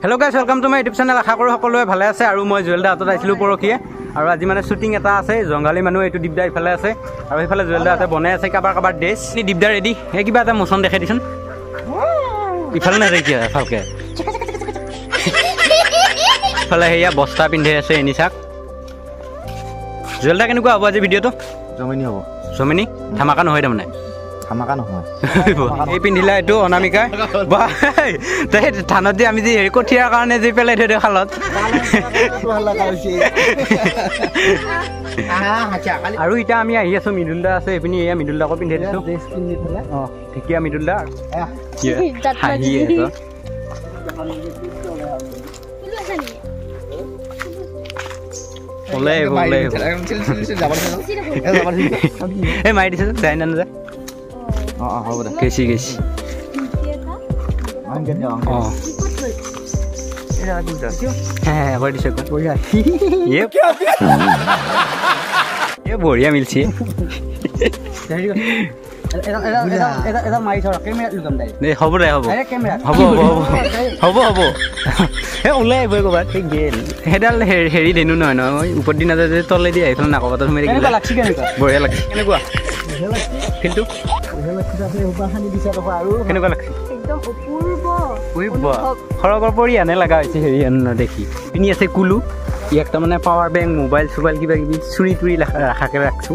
Hello guys, welcome to my YouTube channel. আশা কৰো সকলোৱে ভালে আছে আৰু মই জুৱেল দা হাতত আইছিলো পৰখিয়ে আৰু আজি মানে শুটিং এটা আছে জংগালী মানুহ এইটো দীপদা ইফালে আছে আৰু ইফালে জুৱেল দা হাতে বনাই আছে কাবাৰ ড্ৰেছ নি দীপদা ৰেডি হে কিবা এটা মোচন দেখাই দিছন ইফালে না কি ভালকে ইফালে হেয়া বস্তা পিন্ধে আছে এনিছাক জুৱেল দা কেনেকুৱা হ'ব আজি ভিডিওটো জমিনি হ'ব জমিনি ধামাকা নহয় তাৰমানে ধামাকা নহয় এই পিন্ধিলা এইটো অনামিকা তাই ধানত যে আমি যে হেৰি কঠিয়াৰ কাৰণে যে পেলাই থৈ দিওঁ খালত আৰু এতিয়া আমি আহি আছো মৃদুল দা আছে এইপিনি এয়া মৃদুল দাকো পিন্ধাই দিছো অঁ ঠিকিয়া মৃদুল দা হাঁহি আছো ওলাই এই মাৰি দিছে যাই না নাযায় হ'ব দে কেচি বঢ়িয়া মিলছি হ'ব দে হ'ব হ'ব হ'ব ওলাই আহিব ক'ৰবাত সেই গেল সেইডাল হেৰি দেনো নহয় নহয় ওপৰ দিনা যে তলে দি আহিছিল নাকবাটত সোমাই বঢ়িয়া লাগিছে কেনেকুৱা কিন্তু কেনেকুৱা লাগিছে সৰগৰ পৰি আনে লগা হৈছে হেৰি দেখি পিনি আছে কুলু ইয়াক তাৰমানে পাৱাৰ বেংক মোবাইল চোবাইল কিবা কিবি চুৰি তুৰি ৰাখাকে ৰাখছো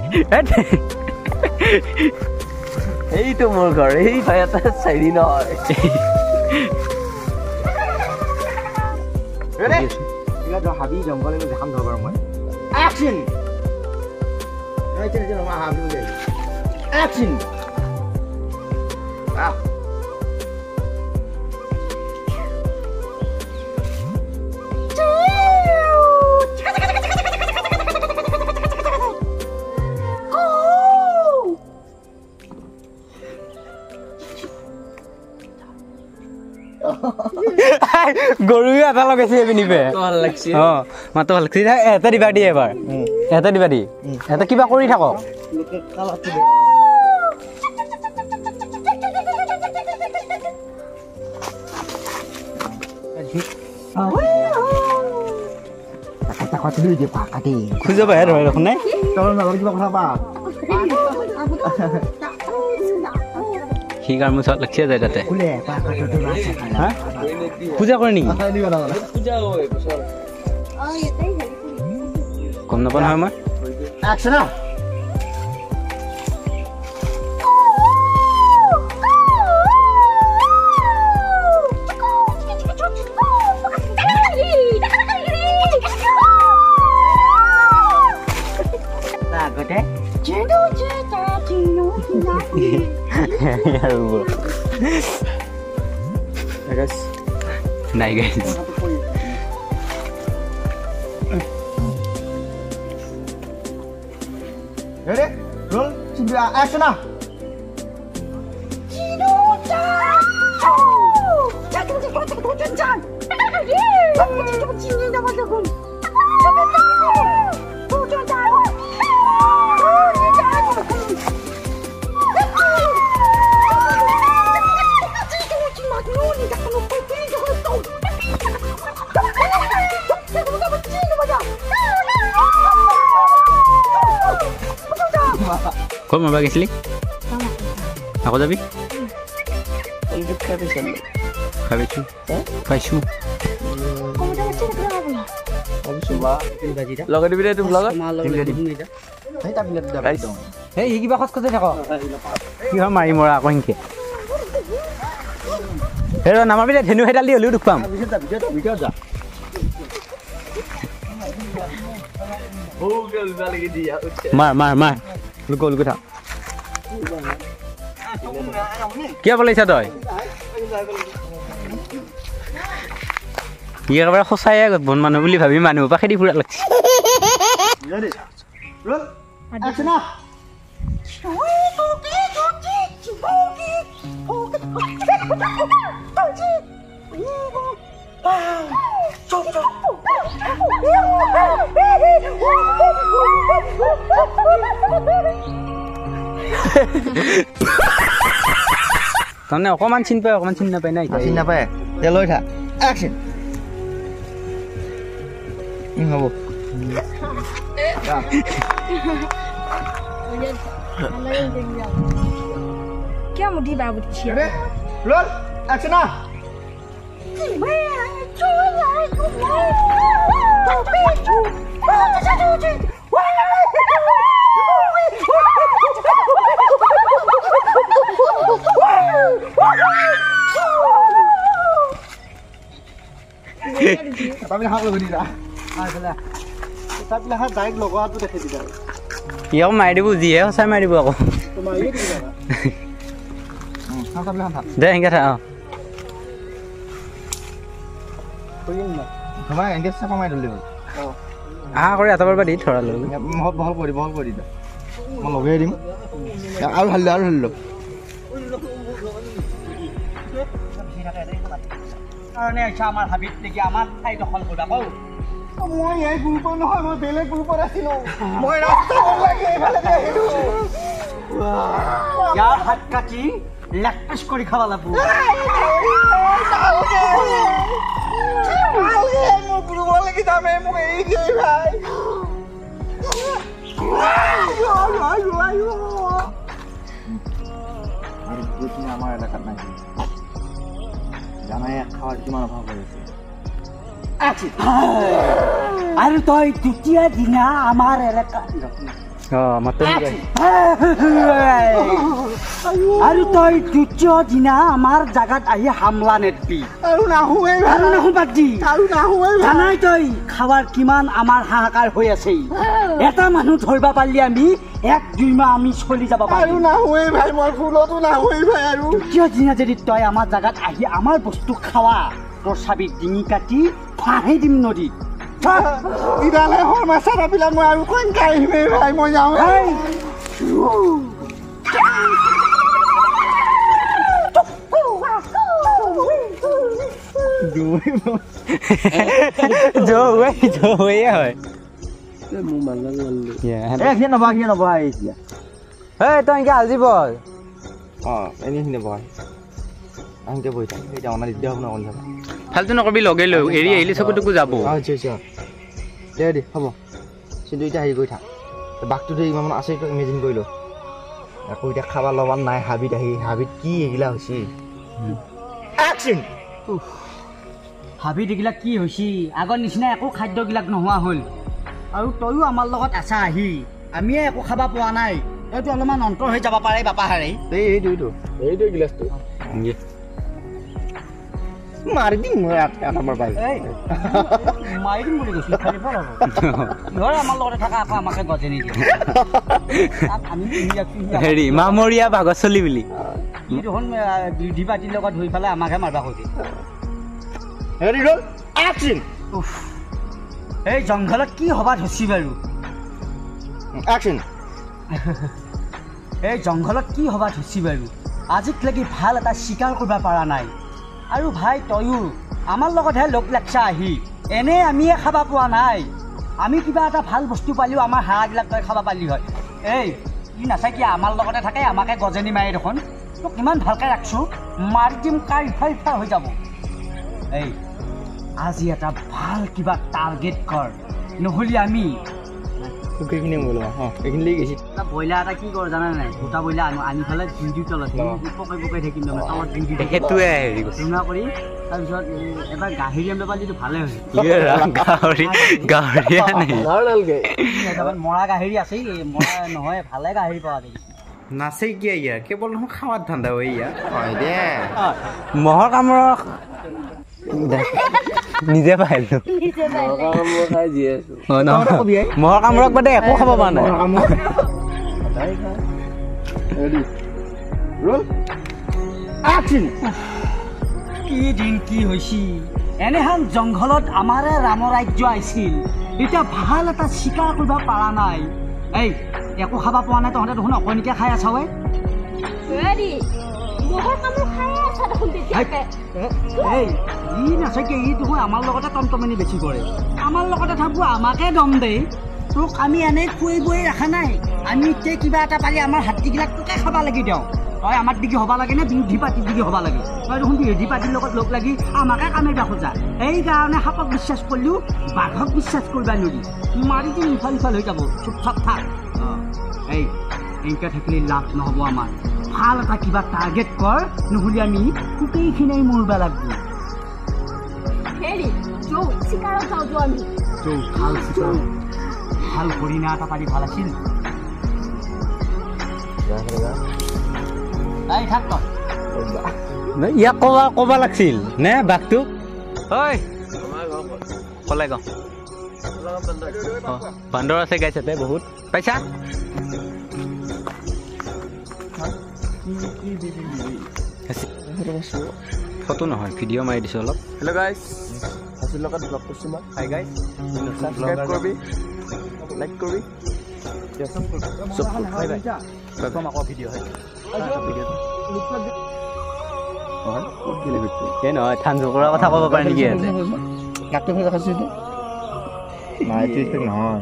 এইটো মোৰ ঘৰ এই এটা চাৰি নহয় হাবি জংঘল দেখাম ধৰক মই Action! Ah. গৰু এটা লগাইছে পিন্ধিবে অঁ মাতো ভাল লাগছে এটা দিবা দিয়ে এবাৰ এটা দিবা দি এটা কিবা কৰি থাকক খুঁজে বাহিৰ হয় দেখোন নাই সি গাৰ মোৰ ওচৰত লাগছে যায় তাতে পূজা কৰে নেকি গম নাপাওঁ নহয় মই নাই guys ready roll action now ক'ত মাৰিব গৈছিলি আকৌ যাবি পাইছোঁ লগাই দিবি দে তোক লগত সেই কিবা খচ খচাই থাক কি হয় মাৰি মৰা আকৌ সিংকে সেই নামাবি দে ধেনু সেইডাল দি হ'লেও দুখ পাম মাৰ মাৰ মাৰ লুকো লুকো থাক কিয় পলাইছা তই ই একেবাৰে সঁচাই বন মানুহ বুলি ভাবি মানুহৰ পৰা খেদি ফুৰা লাগছে তাৰমানে অকণমান চিন পায় অকণমান চিন নাপায় না চিন নাপায় লৈ থাক Action. হ'ব। क्या मुझे बाबू छिया Ready? Roll. Action now. Tapi hak lo gini dah. Salah. Tapi hak direct logo tu dekat dia. ইয়াক মাৰি দিব যিহে সঁচাই মাৰি দিব আকৌ Cuma ini dia. Hak tapi hak. দে সেনেকৈ থাক Cuma engage siapa main dulu. আহা কৰি আঁতৰ পৰা দি থৰা লৈ বহল কৰি দে মই লগাই দিম আৰু হাল্লো কাৰণে আচ্ছা আমাৰ হাবিত নেকি আমাৰ ঠাই দখল কৰিবা কও মই এই গ্ৰুপৰ নহয় মই বেলেগ গ্ৰুপত আছিলো মই ৰাস্তা লাগি এইফালে আহিলো ইয়াৰ হাত কাটি লেগ পিচ কৰি খাব লাগিব মই গ্ৰুপৰ লাগি যামে মোক এই দিয়ে ভাই আৰু গ্ৰুপনি আমাৰ এলেকাত নাই জানাই খাৱাৰ কিমান অভাৱ হৈ আছে আৰু তই দ্বিতীয় দিনা আমাৰ এলেকা আৰু তই দ্বিতীয় দিনা আমাৰ জাগাত আহি হামলা নেটবি আৰু নাহুৱে আৰু নাহো বাদ আৰু নাহুৱে জানাই তই খাৱাৰ কিমান আমাৰ হাহাকাৰ হৈ আছে এটা মানুহ ধৰিব পাৰিলে আমি 1-2 মাহ আমি চলি যাব আৰু পাৰিম নাহুৱে ভাই মই ফুলতো নাহুৱে ভাই আৰু দ্বিতীয় দিনা যদি তই আমাৰ জাগাত আহি আমাৰ বস্তু খাৱা তোৰ চাবি ডিঙি কাটি ফাঁহি দিম নদীত ইদালে হল মাছাটা বিলাক মই আৰু কোন কাহিমে ভাই মই যাওঁ জয়ে হয় তই এনেকৈ আজি বল এনেখিনি বহাই আনকে বহি থাক এতিয়া অনা দিগদাৰ হ'ব ন ফাল্টু নকবি লগে লৈ এৰি আহিলে চকুটোকো যাব দে হ'ব কিন্তু এতিয়া হেৰি কৰি থাক বাঘটোতো ইমান আছে ইমেজিন কৰি ল আকৌ এতিয়া খাবা ল'বা নাই হাবিত কি এইগিলা হৈছে হাবি দেখিলা কি হৈছে আগৰ নিচিনা একো খাদ্যবিলাক নোহোৱা হ'ল আৰু তয়ো আমাৰ লগত আছা আহি আমিয়ে একো খাব পোৱা নাই এইটো অলপমান অন্তৰ হৈ যাব পাৰে বাপাহাৰে এইটো গিলাচটো মাৰি দিম মই আমাৰ পাই মাৰি দিম বুলি কৈছো ধৰ আমাৰ লগতে থকা আকৌ আমাকে গজে নিদিয়ে হেৰি মামৰীয়া ভাগত চলি বুলি ই দেখোন বিধি পাতিৰ লগত ধৰি পেলাই আমাকহে মাৰিবা খোজে হেৰি ৰ'ল একশ্যন এই জংঘলত কি হবা ধৰিছি বাৰু একশ্যন এই জংঘলত কি হবা ধৰিছি বাৰু আজিলৈকে ভাল এটা চিকাৰ কৰিব পৰা নাই আৰু ভাই তয়ো আমাৰ লগতহে লগ লাগছা আহি এনে আমিয়ে খাব পোৱা নাই আমি কিবা এটা ভাল বস্তু পালিও আমাৰ হাঁহবিলাক তই খাব পাৰিলি হয় এই ই নাচাই কি আমাৰ লগতে থাকে আমাকে গজেনি মাৰি দেখোন তোক ইমান ভালকৈ ৰাখছোঁ মাৰি দিম কাৰ ইফাল ইফাল হৈ যাব এই আজি এটা ভাল কিবা টাৰ্গেট কৰ নহ'লে আমি এইখিনি বোলো এইখিনি লৈ গৈছি ব্ৰইলাৰ এটা কি কৰ জানা নাই গোটা ব্ৰইলাৰ আনি পেলাই ডিউটি তলত পকাই থাকিম তলত ডিউটি সেইটোৱে হেৰি কৈছে চুঙা কৰি তাৰপিছত এবাৰ গাহৰি আনিব পাৰিলেতো ভালে হৈছে মৰা গাহৰি আছেই মৰা নহয় ভালে গাহৰি পোৱা দেই নাচে কিয় ইয়াৰ কেৱল নহয় খাৱাৰ ধান্দা হয় ইয়াৰ হয় দে মহৰ কামোৰ নিজে পাইছো মহৰ কামোৰক বাদে একো খাব পৰা নাই কি দিন কি হৈছি এনেহান জংঘলত আমাৰে ৰাম ৰাজ্য আহিছিল এতিয়া ভাল এটা চিকাৰ কৰিব পৰা নাই এই একো খাব পোৱা নাই তহঁতে দেখোন অকণিকে খাই আছা ঐ এই ই নাচাকে ই দেখোন আমাৰ লগতে টমটমনি বেছি কৰে আমাৰ লগতে থাকব আমাকে দম দেই তোক আমি এনেই খুৱাই বুৱাই ৰখা নাই আমি এতিয়া কিবা এটা পালি আমাৰ হাতীবিলাক তোকে খাব লাগি দিওঁ তই আমাৰ দিগি হ'ব লাগে নে বিৰোধী পাৰ্টিৰ দিগি হ'ব লাগে তই দেখোন বিৰোধী পাৰ্টিৰ লগত লগ লাগি আমাকে কামেৰা খোজা সেইকাৰণে সাপক বিশ্বাস কৰিলেও বাঘক বিশ্বাস কৰিবা নোৱাৰি মাৰি দিম ইফাল ইফাল হৈ যাব চুপ চাপ থাক এই এনেকৈ থাকিলে লাভ নহ'ব আমাৰ ভাল এটা কিবা টাৰ্গেট কৰ নহ'লে আমি গোটেইখিনিয়ে মৰিব লাগিব হেৰি যৌ চিকাৰত যাওঁ যৌ আমি ভাল চিকাৰ ভাল হৰিণা এটা পাৰি ভাল আছিল এই থাক তই ইয়াক ক'ব লাগিছিল নে বাঘটোক ঐ কলাই গাঁও বান্দৰ আছে গাইছ ইয়াতে বহুত পাইছা ফটো নহয় ভিডিঅ' মাৰি দিছোঁ অলপ হেল্ল' গাইজ আজিৰ লগত ব্লগ কৰিছোঁ মই হাই গাইজ ছাবস্ক্ৰাইব কৰিবি লাইক কৰিবি আকৌ ভিডিঅ' হয় এই নহয় থান জোকৰাৰ কথা ক'ব পাৰে নেকি ইয়াতে কাকটো হৈ দেখাইছোঁ এইটো নাই এইটো নহয়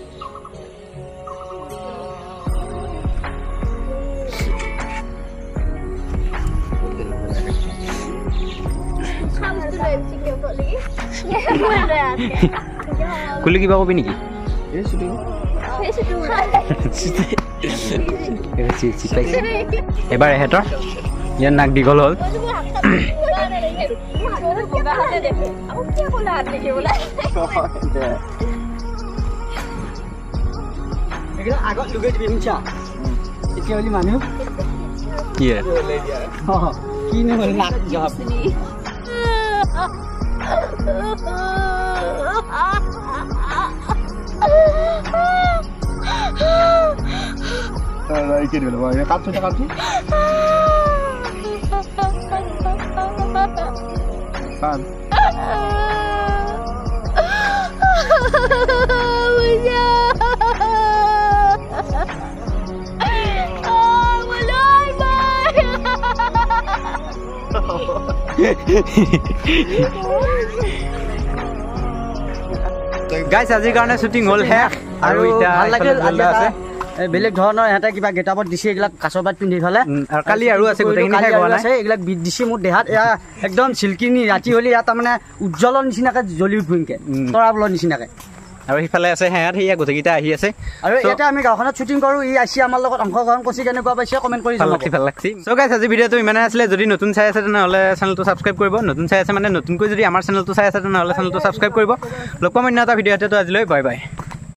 কুলি কিবা কবি নেকি এবাৰ এহেঁতৰ ইয়াৰ নাক দীঘল হ'ল আগত লুগাই দিবি শুনছা এতিয়া বুলি মানুহ কি কি নহ'ল নাক জব গাইছ আজিৰ কাৰণে শ্বুটিং হ'ল শেষ আৰু এতিয়া ভাল লাগিল আছে বেলেগ ধৰণৰ ইহঁতে কিবা গেটাপত দিছে এইবিলাক কাছৰ পাত পিন্ধি ফালে আৰু কালি আৰু আছে গোটেইখিনি শেষ হোৱা নাই এইবিলাক বিট দিছে মোৰ দেহাত এয়া একদম চিল্কিনি ৰাতি হ'লে ইয়াত তাৰমানে উজ্জ্বলৰ নিচিনাকে জ্বলি উঠিমকে তৰাবলৰ নিচিনাকে আৰু সিফালে আছে সেয়াত সেয়া গোটেইকেইটা আহি আছে আৰু ইয়াতে আমি গাঁওখনত শ্বুটিং কৰোঁ ই আহিছে আমাৰ লগত অংশগ্ৰহণ কৰিছে কেনেকুৱা পাইছে কমেণ্ট কৰি ভাল লাগছি চ' গাইছ আজি ভিডিঅ'টো ইমানে আছিলে যদি নতুন চাই আছে তেনেহ'লে চেনেলটো ছাবস্ক্ৰাইব কৰিব নতুন চাই আছে মানে নতুনকৈ যদি আমাৰ চেনেলটো চাই আছে তেনেহ'লে চেনেলটো ছাবস্ক্ৰাইব কৰিব লগ পাম অন্য এটা ভিডিঅ'তে আজিলৈ বাই বাই